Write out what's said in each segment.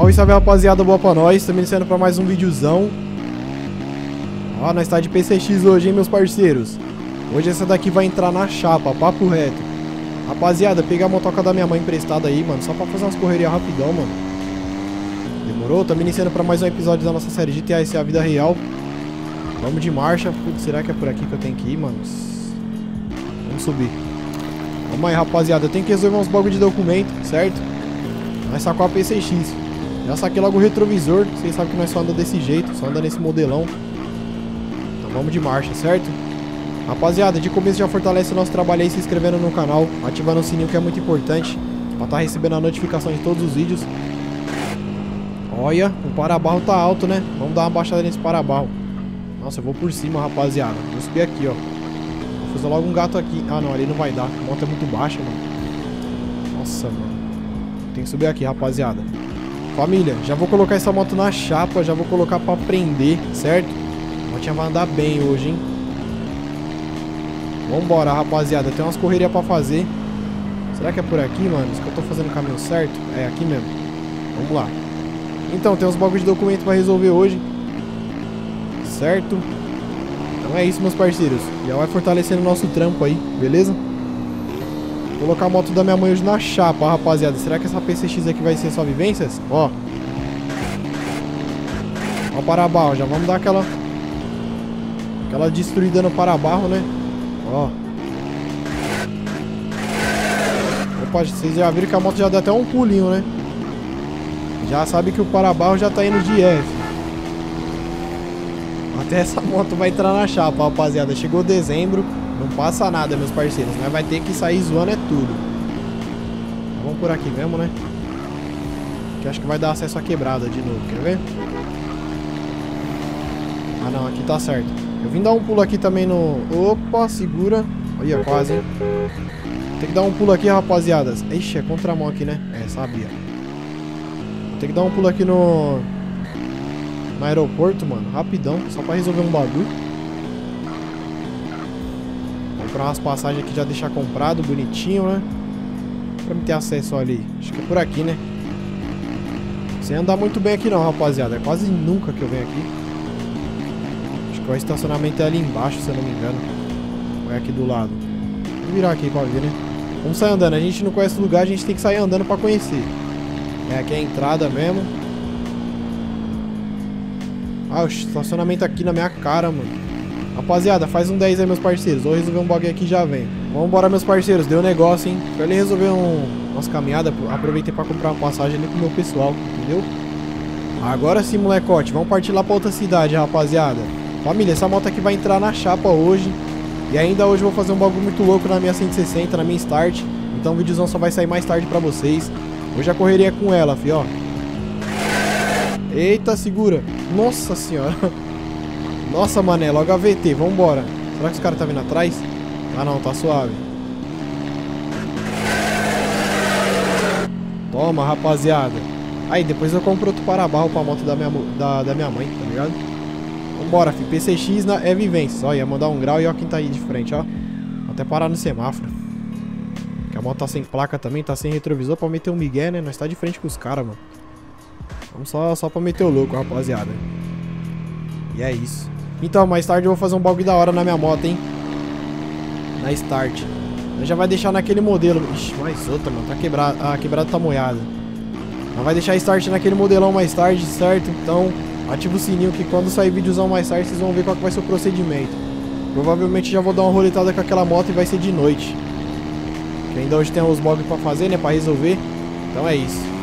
Salve rapaziada, boa pra nós. Estamos iniciando pra mais um videozão. Ó, nós tá de PCX hoje, hein, meus parceiros. Hoje essa daqui vai entrar na chapa, papo reto. Rapaziada, peguei a motoca da minha mãe emprestada aí, mano, só pra fazer umas correrias rapidão, mano. Demorou? Estamos iniciando pra mais um episódio da nossa série GTA SA Vida Real. Vamos de marcha. Putz, será que é por aqui que eu tenho que ir, mano? Vamos subir. Vamos aí, rapaziada. Eu tenho que resolver uns bagulho de documento, certo? Nós sacou a PCX. Já saquei logo o retrovisor. Vocês sabem que nós só anda desse jeito, só anda nesse modelão. Então vamos de marcha, certo? Rapaziada, de começo já fortalece o nosso trabalho aí se inscrevendo no canal, ativando o sininho que é muito importante pra estar recebendo a notificação de todos os vídeos. Olha, o para-barro tá alto, né? Vamos dar uma baixada nesse para-barro. Nossa, eu vou por cima, rapaziada. Vou subir aqui, ó. Vou fazer logo um gato aqui. Ah, não, ali não vai dar. A moto é muito baixa, mano. Nossa, mano. Tem que subir aqui, rapaziada. Família, já vou colocar essa moto na chapa. Já vou colocar pra prender, certo? A motinha vai andar bem hoje, hein? Vambora, rapaziada. Tem umas correrias pra fazer. Será que é por aqui, mano? Será que eu tô fazendo o caminho certo? É aqui mesmo. Vamos lá. Então, tem uns bagulho de documento pra resolver hoje. Certo? Então é isso, meus parceiros. Já vai fortalecendo o nosso trampo aí, beleza? Vou colocar a moto da minha mãe hoje na chapa, rapaziada. Será que essa PCX aqui vai ser só vivências? Ó. Ó o para-barro. Já vamos dar aquela destruída no para-barro, né? Ó. Opa, vocês já viram que a moto já deu até um pulinho, né? Já sabe que o para-barro já tá indo de F. Até essa moto vai entrar na chapa, rapaziada. Chegou dezembro, não passa nada, meus parceiros. Nós vai ter que sair zoando é tudo. Vamos por aqui mesmo, né? Que acho que vai dar acesso à quebrada de novo, quer ver? Ah não, aqui tá certo. Eu vim dar um pulo aqui também no... Opa, segura. Olha, quase, hein? Tem que dar um pulo aqui, rapaziada. Ixi, é contramão aqui, né? É, sabia. Tem que dar um pulo aqui no aeroporto, mano, rapidão, só pra resolver um bagulho. Comprar umas passagens aqui, já deixar comprado, bonitinho, né? Pra me ter acesso ali. Acho que é por aqui, né? Sem andar muito bem aqui não, rapaziada. É quase nunca que eu venho aqui. Acho que o estacionamento é ali embaixo, se eu não me engano. Ou é aqui do lado. Vou virar aqui pra ver, né? Vamos sair andando. A gente não conhece o lugar, a gente tem que sair andando pra conhecer. É, aqui é a entrada mesmo. Ah, o estacionamento aqui na minha cara, mano. Rapaziada, faz um 10 aí, meus parceiros. Vou resolver um bagulho aqui e já vem. Vambora, meus parceiros. Deu negócio, hein? Pra ele resolver umas caminhadas, aproveitei pra comprar uma passagem ali com o meu pessoal, entendeu? Agora sim, molecote. Vamos partir lá pra outra cidade, rapaziada. Família, essa moto aqui vai entrar na chapa hoje. E ainda hoje eu vou fazer um bagulho muito louco na minha 160, na minha Start. Então o videozão só vai sair mais tarde pra vocês. Hoje a correria é com ela, fi, ó. Eita, segura. Nossa senhora. Nossa, mané, logo a VT, vambora. Será que os caras tá vindo atrás? Ah não, tá suave. Toma, rapaziada. Aí, depois eu compro outro para-barro pra moto da minha mãe, tá ligado? Vambora, fi. PCX é vivência. Ó, ia mandar um grau e ó quem tá aí de frente, ó. Vou até parar no semáforo. Que a moto tá sem placa também, tá sem retrovisor pra meter um migué, né? Nós tá de frente com os caras, mano. Vamos só pra meter o louco, rapaziada. E é isso. Então, mais tarde eu vou fazer um bagulho da hora na minha moto, hein? Na Start. Nós já vai deixar naquele modelo. Ixi, mais outra, mano. Tá quebrada. A quebrada tá molhada. Nós vai deixar a Start naquele modelão mais tarde, certo? Então, ativa o sininho que quando sair videozão mais tarde, vocês vão ver qual que vai ser o procedimento. Provavelmente já vou dar uma roletada com aquela moto e vai ser de noite. Que ainda hoje tem uns bugs pra fazer, né? Pra resolver. Então é isso.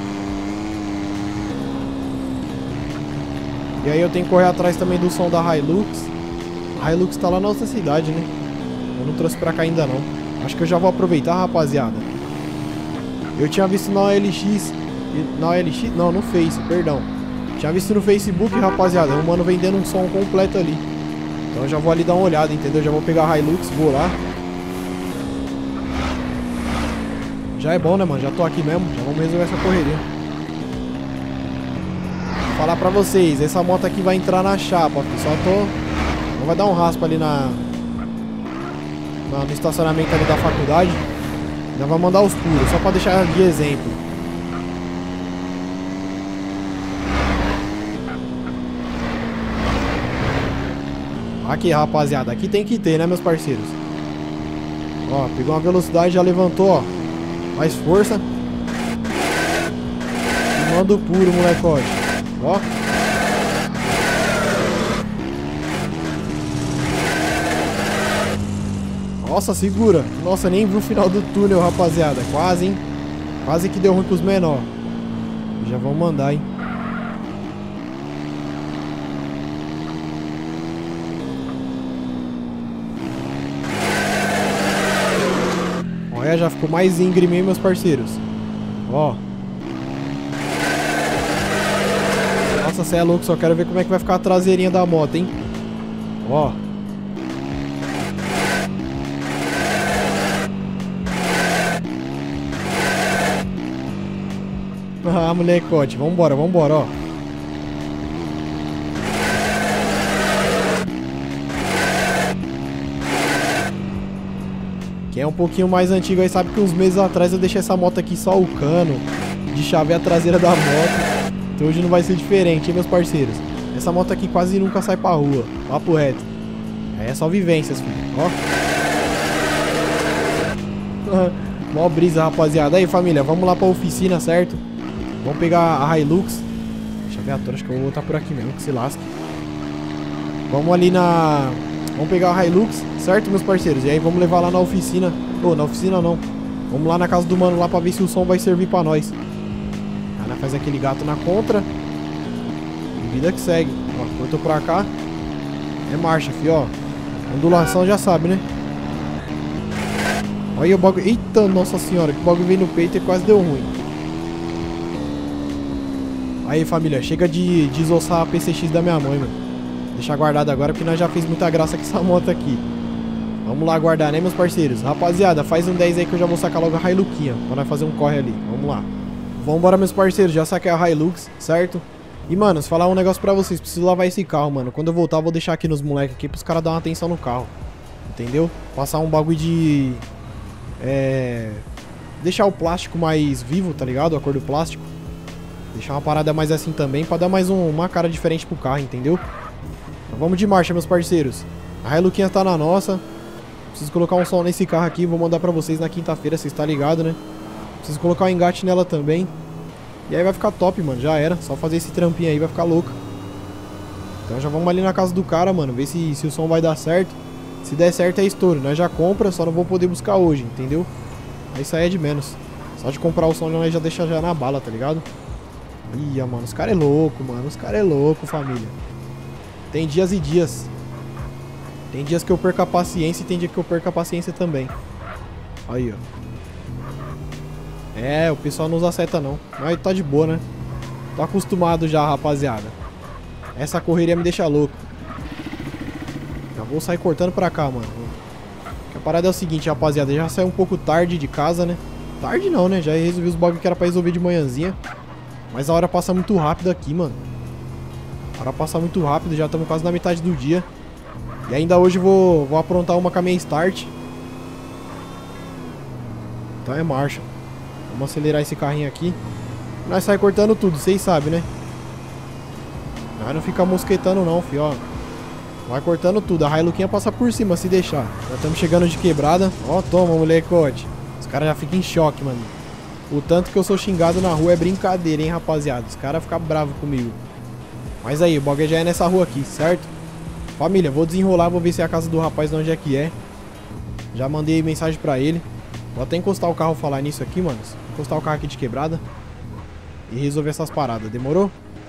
E aí eu tenho que correr atrás também do som da Hilux. A Hilux tá lá na nossa cidade, né? Eu não trouxe pra cá ainda não. Acho que eu já vou aproveitar, rapaziada. Eu tinha visto na OLX. Na OLX? Não, no Face, perdão. Tinha visto no Facebook, rapaziada. Um mano vendendo um som completo ali. Então eu já vou ali dar uma olhada, entendeu? Já vou pegar a Hilux, vou lá. Já é bom, né, mano? Já tô aqui mesmo. Já vamos resolver essa correria. Vou falar pra vocês, essa moto aqui vai entrar na chapa, só tô... Vai dar um raspa ali no estacionamento ali da faculdade. Já vai mandar os puros, só pra deixar de exemplo. Aqui, rapaziada. Aqui tem que ter, né, meus parceiros? Ó, pegou uma velocidade, já levantou, ó. Mais força. E manda o puro, molecote. Ó. Nossa, segura. Nossa, nem viu o final do túnel, rapaziada. Quase, hein? Quase que deu ruim com os menor. Já vão mandar, hein? Olha, já ficou mais íngreme, hein, meus parceiros? Ó. Nossa, cê é louco. Só quero ver como é que vai ficar a traseirinha da moto, hein? Ó. Ah, molecote, vambora, vambora, ó. Quem é um pouquinho mais antigo aí sabe que uns meses atrás eu deixei essa moto aqui só o cano, de chave a traseira da moto. Então hoje não vai ser diferente, hein, meus parceiros? Essa moto aqui quase nunca sai pra rua, papo reto. É só vivências, filho, ó. Mó brisa, rapaziada. Aí, família, vamos lá pra oficina, certo? Vamos pegar a Hilux. Deixa eu ver a torre, acho que eu vou botar por aqui mesmo, que se lasque. Vamos ali na... Vamos pegar a Hilux, certo, meus parceiros? E aí vamos levar lá na oficina. Ô, na oficina não. Vamos lá na casa do mano lá pra ver se o som vai servir pra nós. Aí nós faz aquele gato na contra. E vida que segue. Ó, cortou pra cá. É marcha, fi, ó. Ondulação já sabe, né? Olha o bagulho. Eita, nossa senhora, que o bagulho veio no peito e quase deu ruim. Aí, família, chega de desossar a PCX da minha mãe, mano. Deixar guardado agora, porque nós já fez muita graça com essa moto aqui. Vamos lá guardar, né, meus parceiros? Rapaziada, faz um 10 aí que eu já vou sacar logo a Hiluxinha, pra nós fazer um corre ali. Vamos lá. Vambora, meus parceiros, já saquei a Hilux, certo? E, mano, se falar um negócio pra vocês, preciso lavar esse carro, mano. Quando eu voltar, eu vou deixar aqui nos moleques aqui, pros caras dar uma atenção no carro. Entendeu? Passar um bagulho de... deixar o plástico mais vivo, tá ligado? A cor do plástico. Deixar uma parada mais assim também, pra dar mais uma cara diferente pro carro, entendeu? Então vamos de marcha, meus parceiros. A Hiluxinha tá na nossa. Preciso colocar um som nesse carro aqui, vou mandar pra vocês na quinta-feira, vocês tá ligado, né? Preciso colocar um engate nela também. E aí vai ficar top, mano, já era. Só fazer esse trampinho aí, vai ficar louco. Então já vamos ali na casa do cara, mano, ver se o som vai dar certo. Se der certo é estouro, nós já compra, só não vou poder buscar hoje, entendeu? Aí isso aí é de menos. Só de comprar o som nós já deixa já na bala, tá ligado? Ia, mano, os caras é louco, mano. Os caras é louco, família. Tem dias e dias. Tem dias que eu perco a paciência e tem dia que eu perco a paciência também. Aí, ó. É, o pessoal não usa seta não. Mas tá de boa, né? Tô acostumado já, rapaziada. Essa correria me deixa louco. Já vou sair cortando pra cá, mano. A parada é o seguinte, rapaziada. Já saiu um pouco tarde de casa, né? Tarde não, né? Já resolvi os bagulho que era pra resolver de manhãzinha. Mas a hora passa muito rápido aqui, mano. A hora passa muito rápido, já estamos quase na metade do dia. E ainda hoje vou aprontar uma com a minha start. Então é marcha. Vamos acelerar esse carrinho aqui. Nós sai cortando tudo, vocês sabem, né? Nós não fica mosquetando não, fi, ó. Vai cortando tudo, a Hiluxinha passa por cima se deixar. Já estamos chegando de quebrada. Ó, toma, molecote. Os caras já ficam em choque, mano. O tanto que eu sou xingado na rua é brincadeira, hein, rapaziada. Os caras ficam bravos comigo. Mas aí, o bagulho já é nessa rua aqui, certo? Família, vou desenrolar, vou ver se é a casa do rapaz de onde é que é. Já mandei mensagem pra ele. Vou até encostar o carro, falar nisso aqui, mano. Encostar o carro aqui de quebrada. E resolver essas paradas, demorou?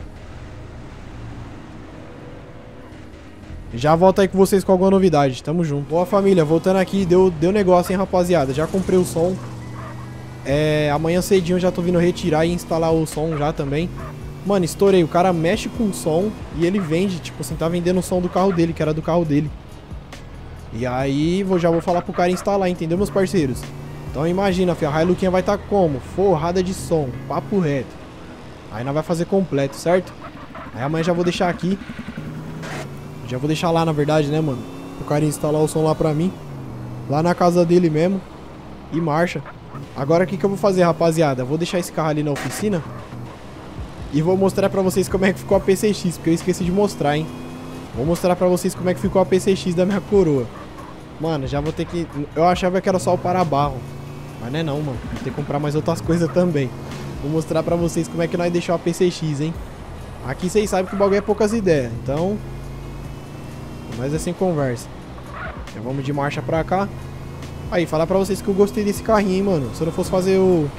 Já volto aí com vocês com alguma novidade, tamo junto. Boa, família, voltando aqui, deu negócio, hein, rapaziada. Já comprei o som. Amanhã cedinho eu já tô vindo retirar e instalar o som já também. Mano, estourei, o cara mexe com o som e ele vende, tipo assim, tá vendendo o som do carro dele, que era do carro dele. E aí já vou falar pro cara instalar, entendeu, meus parceiros? Então imagina, filho, a Hiluxinha vai estar como? Forrada de som, papo reto. Aí nós vai fazer completo, certo? Aí amanhã já vou deixar aqui. Já vou deixar lá, na verdade, né, mano? O cara instalar o som lá pra mim. Lá na casa dele mesmo. E marcha. Agora o que eu vou fazer, rapaziada? Vou deixar esse carro ali na oficina. E vou mostrar pra vocês como é que ficou a PCX. Porque eu esqueci de mostrar, hein? Vou mostrar pra vocês como é que ficou a PCX da minha coroa. Mano, já vou ter que... Eu achava que era só o para-barro. Mas não é não, mano. Vou ter que comprar mais outras coisas também. Vou mostrar pra vocês como é que nós deixamos a PCX, hein. Aqui vocês sabem que o bagulho é poucas ideias. Então... Mas é sem conversa. Já vamos de marcha pra cá. Aí, falar pra vocês que eu gostei desse carrinho, hein, mano. Se eu não fosse fazer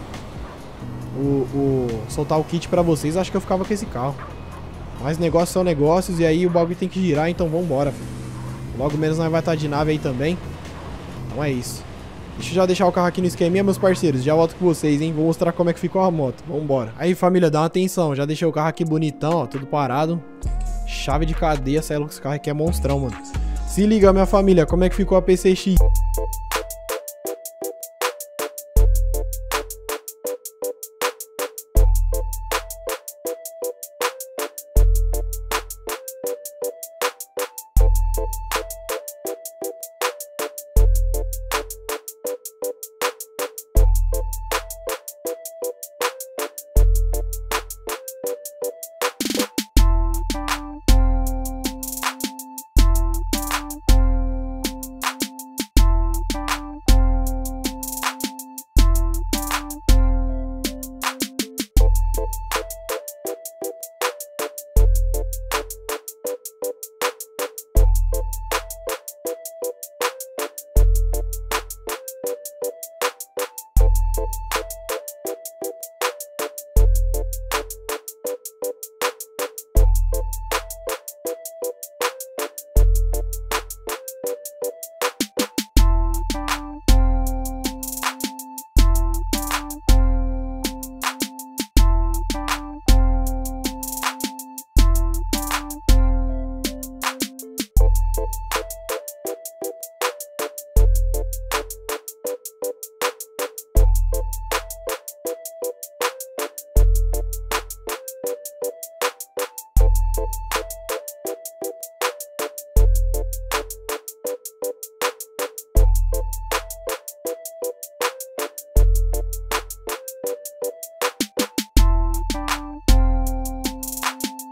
soltar o kit pra vocês, acho que eu ficava com esse carro. Mas negócios são negócios e aí o bagulho tem que girar, então vambora, filho. Logo menos nós vai estar de nave aí também. Então é isso. Deixa eu já deixar o carro aqui no esqueminha, meus parceiros. Já volto com vocês, hein. Vou mostrar como é que ficou a moto. Vambora. Aí, família, dá uma atenção. Já deixei o carro aqui bonitão, ó. Tudo parado. Chave de cadeia. Sai louco, esse carro aqui é monstrão, mano. Se liga, minha família. Como é que ficou a PCX?